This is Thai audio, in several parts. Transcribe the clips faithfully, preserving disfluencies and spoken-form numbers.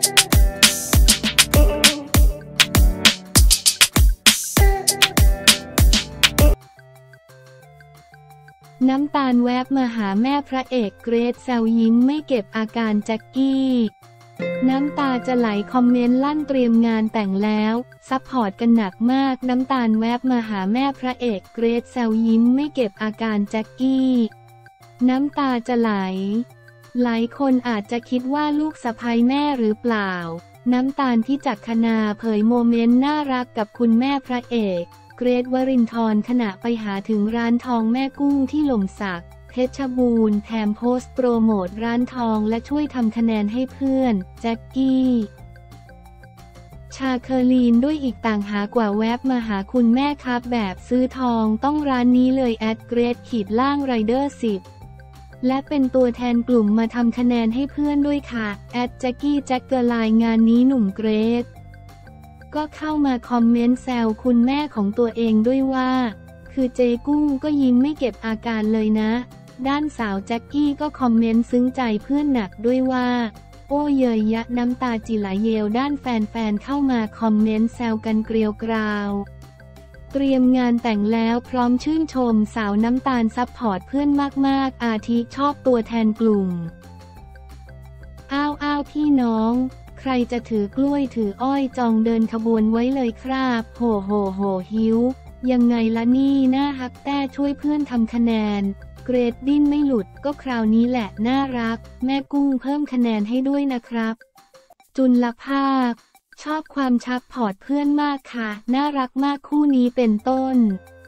น้ำตาลแวบมาหาแม่พระเอกเกรทแซวยิ้มไม่เก็บอาการแจ็คกี้น้ำตาจะไหลคอมเมนต์ลั่นเตรียมงานแต่งแล้วซัพพอร์ตกันหนักมากน้ำตาลแวบมาหาแม่พระเอกเกรทแซวยิ้มไม่เก็บอาการแจ็คกี้น้ำตาจะไหลหลายคนอาจจะคิดว่าลูกสะใภ้แม่หรือเปล่าน้ำตาลพิจักขณาเผยโมเมนต์น่ารักกับคุณแม่พระเอกเกรทวรินทร์ขณะไปหาถึงร้านทองแม่กุ้งที่หล่มสักเพชรบูรณ์แถมโพสต์โปรโมทร้านทองและช่วยทำคะแนนให้เพื่อนแจ็คกี้ชาเคอรีนด้วยอีกต่างหากว่าแวบมาหาคุณแม่ครับแบบซื้อทองต้องร้านนี้เลยแอดเกรทขีดล่างไรเดอร์สิบและเป็นตัวแทนกลุ่มมาทำคะแนนให้เพื่อนด้วยค่ะแอดแจ็คกี้แจ็คเกอร์ไลน์งานนี้หนุ่มเกรทก็เข้ามาคอมเมนต์แซวคุณแม่ของตัวเองด้วยว่าคือเจกุ้งก็ยิ้มไม่เก็บอาการเลยนะด้านสาวแจ็คกี้ก็คอมเมนต์ซึ้งใจเพื่อนหนักด้วยว่าโอ้เยยยะน้ำตาจิไหลเยลด้านแฟนๆเข้ามาคอมเมนต์แซวกันเกลียวกราวเตรียมงานแต่งแล้วพร้อมชื่นชมสาวน้ำตาลซัพพอร์ตเพื่อนมากๆอาทิชอบตัวแทนกลุ่มอ้าวอ้าวพี่น้องใครจะถือกล้วยถืออ้อยจองเดินขบวนไว้เลยครับโหโหโหหิวยังไงละนี่น่าฮักแต่ช่วยเพื่อนทำคะแนนเกรดดิ้นไม่หลุดก็คราวนี้แหละน่ารักแม่กุ้งเพิ่มคะแนนให้ด้วยนะครับจุลภาคชอบความชักพอร์ตเพื่อนมากค่ะน่ารักมากคู่นี้เป็นต้น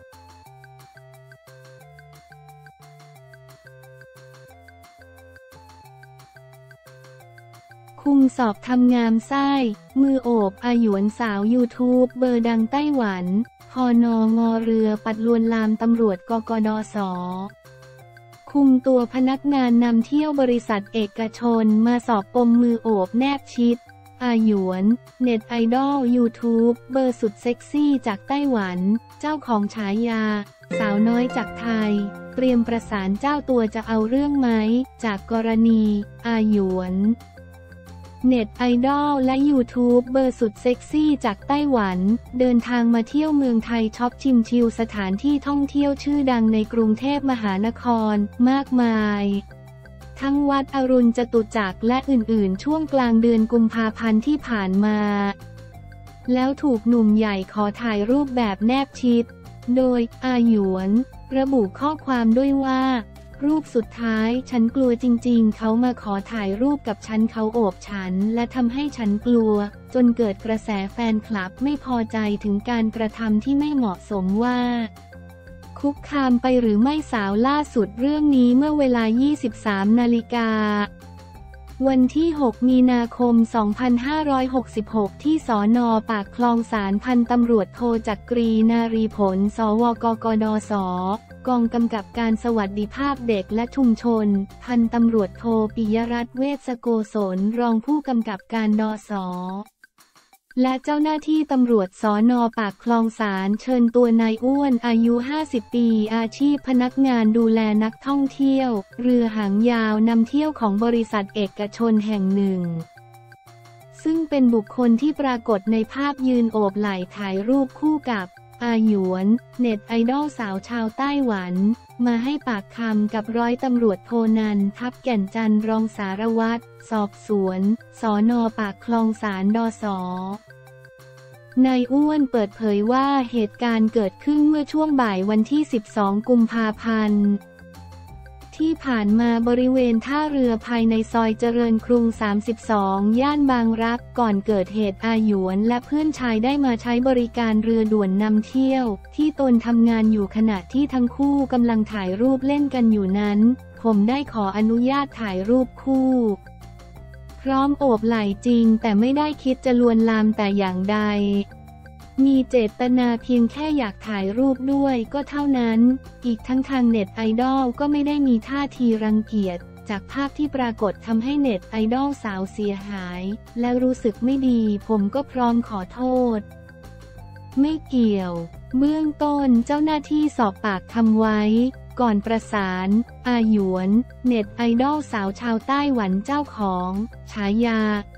คุมสอบทำงามไส้มือโอบอาหยวนสาวยูทูบเบอร์ดังไต้หวันพนงเรือปัดลวนลามตำรวจกกดส.คุมตัวพนักงานนำเที่ยวบริษัทเอกชนมาสอบปมมือโอบแนบชิดอาหยวนเน็ตไอดอลยูทูบเบอร์สุดเซ็กซี่จากไต้หวันเจ้าของฉายาสาวน้อยจากไทยเตรียมประสานเจ้าตัวจะเอาเรื่องไหมจากกรณีอาหยวนเน็ตไอดอลและยูทูบเบอร์สุดเซ็กซี่จากไต้หวันเดินทางมาเที่ยวเมืองไทยช็อปชิมชิลสถานที่ท่องเที่ยวชื่อดังในกรุงเทพมหานครมากมายทั้งวัดอรุณจตุจักรและอื่นๆช่วงกลางเดือนกุมภาพันธ์ที่ผ่านมาแล้วถูกหนุ่มใหญ่ขอถ่ายรูปแบบแนบชิดโดยอาหยวนระบุข้อความด้วยว่ารูปสุดท้ายฉันกลัวจริงๆเขามาขอถ่ายรูปกับฉันเขาโอบฉันและทำให้ฉันกลัวจนเกิดกระแสแฟนคลับไม่พอใจถึงการกระทำที่ไม่เหมาะสมว่าคุกคามไปหรือไม่สาวล่าสุดเรื่องนี้เมื่อเวลา ยี่สิบสาม นาฬิกาวันที่หกมีนาคมสองพันห้าร้อยหกสิบหกที่สน.ปากคลองศาลพันตำรวจโทจักรีนารีผลสวกกดส.กองกำกับการสวัสดิภาพเด็กและชุมชนพันตำรวจโทปิยรัตน์เวชโกศลรองผู้กำกับการดส.และเจ้าหน้าที่ตำรวจสน.ปากคลองศาลเชิญตัวนายอ้วนอายุห้าสิบปีอาชีพพนักงานดูแลนักท่องเที่ยวเรือหางยาวนำเที่ยวของบริษัทเอกชนแห่งหนึ่งซึ่งเป็นบุคคลที่ปรากฏในภาพยืนโอบไหล่ถ่ายรูปคู่กับอาหยวนเน็ตไอดอลสาวชาวไต้หวันมาให้ปากคำกับร้อยตำรวจโทนันท์ ทับแก่นจันทร์รองสารวัตรสอบสวนสน.ปากคลองศาลดส.นายอ้วนเปิดเผยว่าเหตุการณ์เกิดขึ้นเมื่อช่วงบ่ายวันที่สิบสองกุมภาพันธ์ที่ผ่านมาบริเวณท่าเรือภายในซอยเจริญกรุงสามสิบสองย่านบางรักก่อนเกิดเหตุอาหยวนและเพื่อนชายได้มาใช้บริการเรือด่วนนำเที่ยวที่ตนทำงานอยู่ขณะที่ทั้งคู่กำลังถ่ายรูปเล่นกันอยู่นั้นผมได้ขออนุญาตถ่ายรูปคู่พร้อมโอบไหล่จริงแต่ไม่ได้คิดจะลวนลามแต่อย่างใดมีเจตนาเพียงแค่อยากถ่ายรูปด้วยก็เท่านั้นอีกทั้งทางเน็ตไอดอลก็ไม่ได้มีท่าทีรังเกียจจากภาพที่ปรากฏทำให้เน็ตไอดอลสาวเสียหายและรู้สึกไม่ดีผมก็พร้อมขอโทษไม่เกี่ยวเบื้องต้นเจ้าหน้าที่สอบปากคำไว้ก่อนประสานอาหยวนเน็ตไอดอลสาวชาวไต้หวันเจ้าของฉายา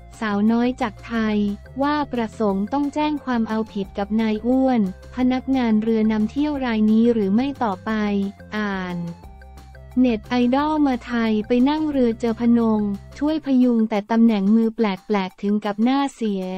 สาวน้อยจากไทยว่าประสงค์ต้องแจ้งความเอาผิดกับนายอ้วนพนักงานเรือนำเที่ยวรายนี้หรือไม่ต่อไปอ่านเน็ตไอดอลมาไทยไปนั่งเรือเจอพนงช่วยพยุงแต่ตำแหน่งมือแปลกๆถึงกับหน้าเสีย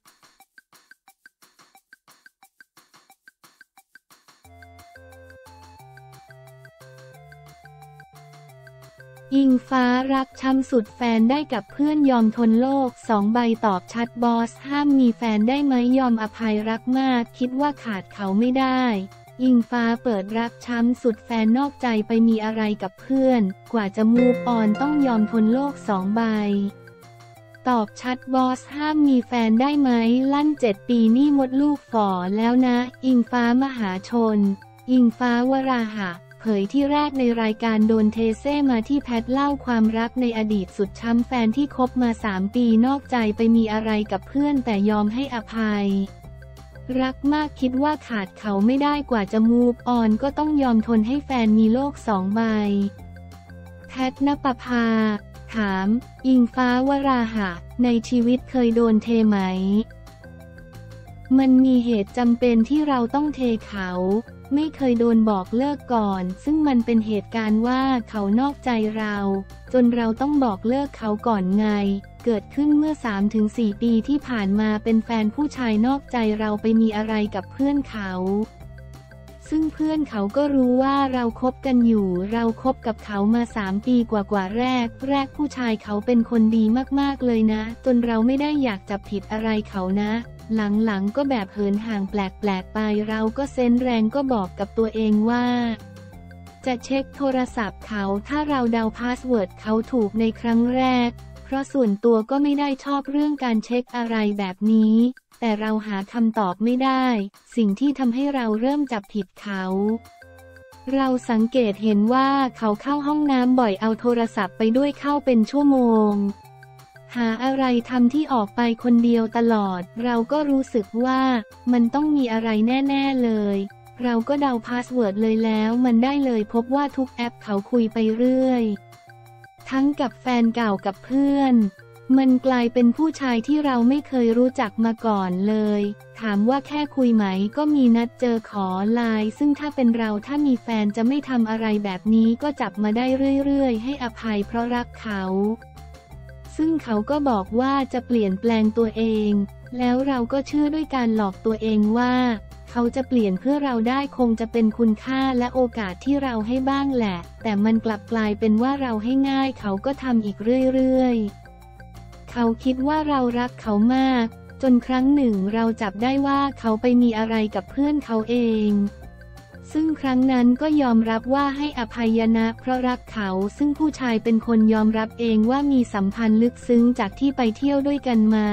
อิงฟ้ารักช้ำสุดแฟนได้กับเพื่อนยอมทนโลกสองใบตอบชัดบอสห้ามมีแฟนได้ไหมยอมอภัยรักมากคิดว่าขาดเขาไม่ได้อิงฟ้าเปิดรักช้ำสุดแฟนนอกใจไปมีอะไรกับเพื่อนกว่าจะมูฟออนต้องยอมทนโลกสองใบตอบชัดบอสห้ามมีแฟนได้ไหมลั่นเจ็ดปีนี่มดลูกฝ่อแล้วนะอิงฟ้ามหาชนอิงฟ้าวราหะเผยที่แรกในรายการโดนเทเซ่มาที่แพทเล่าความรักในอดีตสุดช้ำแฟนที่คบมาสามปีนอกใจไปมีอะไรกับเพื่อนแต่ยอมให้อภัยรักมากคิดว่าขาดเขาไม่ได้กว่าจะมูฟออนก็ต้องยอมทนให้แฟนมีโลกสองใบแพทณปภาถามอิงฟ้าวราหะในชีวิตเคยโดนเทไหมมันมีเหตุจำเป็นที่เราต้องเทเขาไม่เคยโดนบอกเลิกก่อนซึ่งมันเป็นเหตุการณ์ว่าเขานอกใจเราจนเราต้องบอกเลิกเขาก่อนไงเกิดขึ้นเมื่อ สามถึงสี่ ปีที่ผ่านมาเป็นแฟนผู้ชายนอกใจเราไปมีอะไรกับเพื่อนเขาซึ่งเพื่อนเขาก็รู้ว่าเราคบกันอยู่เราคบกับเขามาสามปีกว่าๆแรกแรกผู้ชายเขาเป็นคนดีมากๆเลยนะจนเราไม่ได้อยากจับผิดอะไรเขานะหลังๆก็แบบเหินห่างแปลกๆไปเราก็เซนส์แรงก็บอกกับตัวเองว่าจะเช็คโทรศัพท์เขาถ้าเราเดาพาสเวิร์ดเขาถูกในครั้งแรกเพราะส่วนตัวก็ไม่ได้ชอบเรื่องการเช็คอะไรแบบนี้แต่เราหาคำตอบไม่ได้สิ่งที่ทำให้เราเริ่มจับผิดเขาเราสังเกตเห็นว่าเขาเข้าห้องน้ำบ่อยเอาโทรศัพท์ไปด้วยเข้าเป็นชั่วโมงหาอะไรทำที่ออกไปคนเดียวตลอดเราก็รู้สึกว่ามันต้องมีอะไรแน่ๆเลยเราก็เดาพาสเวิร์ดเลยแล้วมันได้เลยพบว่าทุกแอปเขาคุยไปเรื่อยทั้งกับแฟนเก่ากับเพื่อนมันกลายเป็นผู้ชายที่เราไม่เคยรู้จักมาก่อนเลยถามว่าแค่คุยไหมก็มีนัดเจอขอไลน์ซึ่งถ้าเป็นเราถ้ามีแฟนจะไม่ทำอะไรแบบนี้ก็จับมาได้เรื่อยๆให้อภัยเพราะรักเขาซึ่งเขาก็บอกว่าจะเปลี่ยนแปลงตัวเองแล้วเราก็เชื่อด้วยการหลอกตัวเองว่าเขาจะเปลี่ยนเพื่อเราได้คงจะเป็นคุณค่าและโอกาสที่เราให้บ้างแหละแต่มันกลับกลายเป็นว่าเราให้ง่ายเขาก็ทำอีกเรื่อยๆเขาคิดว่าเรารักเขามากจนครั้งหนึ่งเราจับได้ว่าเขาไปมีอะไรกับเพื่อนเขาเองซึ่งครั้งนั้นก็ยอมรับว่าให้อภัยนะเพราะรักเขาซึ่งผู้ชายเป็นคนยอมรับเองว่ามีสัมพันธ์ลึกซึ้งจากที่ไปเที่ยวด้วยกันมา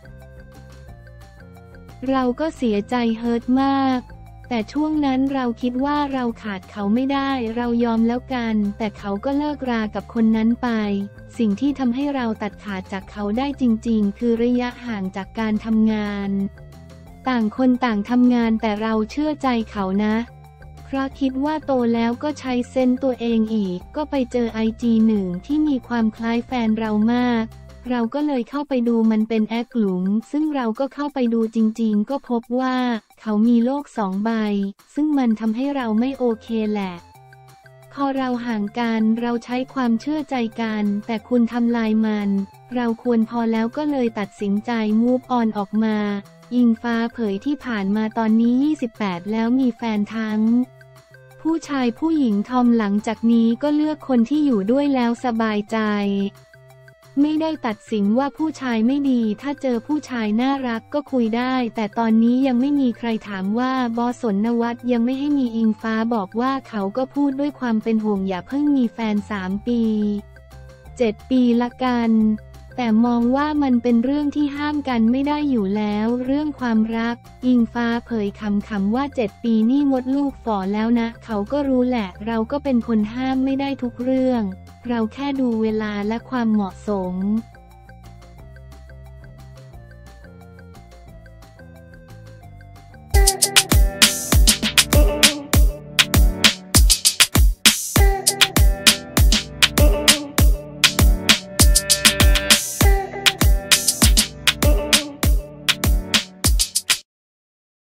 เราก็เสียใจเฮิร์ตมากแต่ช่วงนั้นเราคิดว่าเราขาดเขาไม่ได้เรายอมแล้วกันแต่เขาก็เลิกรากับคนนั้นไปสิ่งที่ทำให้เราตัดขาดจากเขาได้จริงๆคือระยะห่างจากการทำงานต่างคนต่างทำงานแต่เราเชื่อใจเขานะเพราะคิดว่าโตแล้วก็ใช้เซนส์ตัวเองอีกก็ไปเจอไอจีหนึ่งที่มีความคล้ายแฟนเรามากเราก็เลยเข้าไปดูมันเป็นแอคหลุมซึ่งเราก็เข้าไปดูจริงๆก็พบว่าเขามีโลกสองใบซึ่งมันทำให้เราไม่โอเคแหละพอเราห่างกันเราใช้ความเชื่อใจกันแต่คุณทำลายมันเราควรพอแล้วก็เลยตัดสินใจมูฟออนออกมาอิงฟ้าเผยที่ผ่านมาตอนนี้ยี่สิบแปดแล้วมีแฟนทั้งผู้ชายผู้หญิงทอมหลังจากนี้ก็เลือกคนที่อยู่ด้วยแล้วสบายใจไม่ได้ตัดสินว่าผู้ชายไม่ดีถ้าเจอผู้ชายน่ารักก็คุยได้แต่ตอนนี้ยังไม่มีใครถามว่าบอสนวัตยังไม่ให้มีอิงฟ้าบอกว่าเขาก็พูดด้วยความเป็นห่วงอย่าเพิ่งมีแฟนสามปีเจ็ดปีละกันแต่มองว่ามันเป็นเรื่องที่ห้ามกันไม่ได้อยู่แล้วเรื่องความรักอิงฟ้าเผยคำคำว่าเจ็ดปีนี่มดลูกฝ่อแล้วนะเขาก็รู้แหละเราก็เป็นคนห้ามไม่ได้ทุกเรื่องเราแค่ดูเวลาและความเหมาะสม